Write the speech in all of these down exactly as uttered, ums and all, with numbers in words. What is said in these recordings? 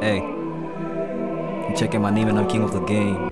Hey, I'm checking my name and I'm king of the game.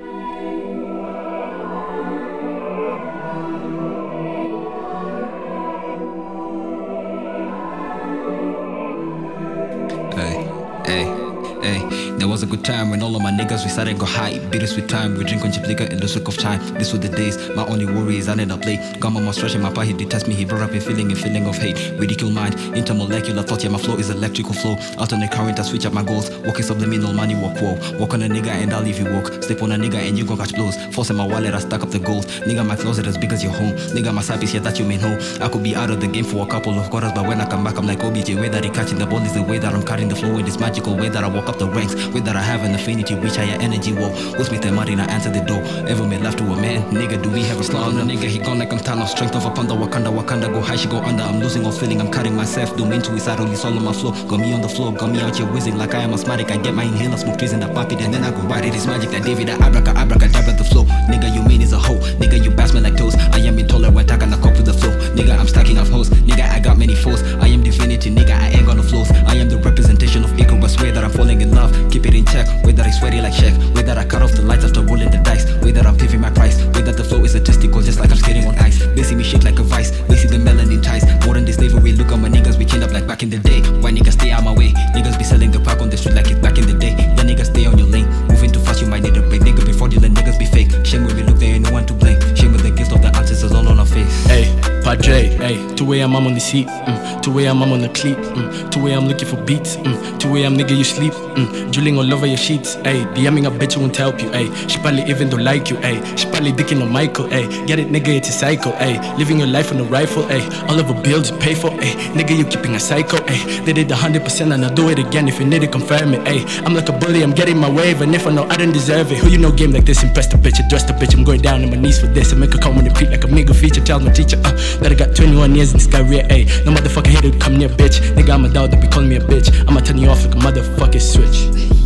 Hey, hey. Hey, there was a good time when all of my niggas we started go high. Bittersweet time, we drink on cheap liquor in the swick of time. This were the days, my only worry is I ended up late. Got my mom stretching my part, he detest me, he brought up a feeling, a feeling of hate. Ridicule mind, intermolecular thought, yeah, my flow is electrical flow. Alternate current, I switch up my goals. Walking subliminal, money walk whoa. Walk on a nigga and I'll leave you woke. Step on a nigga and you gon' catch blows. Force in my wallet, I stack up the gold. Nigga, my closet as big as your home. Nigga, my side piece, yeah, that you may know. I could be out of the game for a couple of quarters, but when I come back, I'm like O B J. Way that he catching the ball is the way that I'm cutting the flow with this magical way that I walk up the ranks. Way that I have an affinity, reach higher energy, whoa. Will Smith and Martin, I answer the door. Ever made love to a man? Nigga, do we have a slaw on the nigga? He gone like I'm Thanos. Strength of a panda, Wakanda, Wakanda. Go high, she go under. I'm losing all feeling, I'm cutting myself. Do mean to his only solo my flow. Got me on the floor, got me out here whizzing like I am asthmatic. I get my inhaler, smoke trees in the poppy, and then I go right. It is magic that David, that abraca, abracadabra the flow. Nigga, you mean is a hoe. Nigga, you bass me like toes. I am intolerant, I can cope with the flow. Nigga, I'm stacking up hoes. Nigga, I got many foes. I am divinity, nigga, I ain't got no flows. I am the representation of Icarus. Way that I'm falling in love, keep it in check. Way that I sweaty like chef. Way that I cut off the lights after rolling the dice. Way that I'm paving my price. Way that the flow is statistical, just like I'm skating on ice. They see me shake like a vice. They see the melanin ties. Modern day slavery, look at my niggas, we chained up like back in the day. Why niggas stay out my way? Niggas be selling the pack on the street like it's back in the day. Yeah, niggas stay on your lane. Moving too fast, you might need a break. Nigga, before you let niggas be fake. Shame when we look, there ain't no one to blame. Shame with the gift of the answers is all on our face. Hey, Padre, hey, two a.m. I'm on the seat, mm, two a.m. I'm on the cleat, mm, two a.m. I'm looking for beats, mm, two a.m. nigga you sleep, mm, drooling all over your sheets, hey, DMing a bitch who won't help you, hey, she probably even don't like you, hey, she probably dicking on Michael, hey, get it nigga, it's a cycle, hey, living your life on a rifle, hey, all of the bills you pay for, hey, nigga you keeping a cycle, hey, they did a hundred percent and I'll do it again if you need to confirm it, hey, I'm like a bully, I'm getting my wave, and if I know I don't deserve it, who you know game like this, impress the bitch, address the bitch, I'm going down on my knees for this, and make her come on the peak like a mega feature, tell my teacher, uh, that I got twenty-one years in this career, ayy, no motherfucker here to come near, bitch, nigga I'm a dog that be calling me a bitch, I'ma turn you off like a motherfucking switch.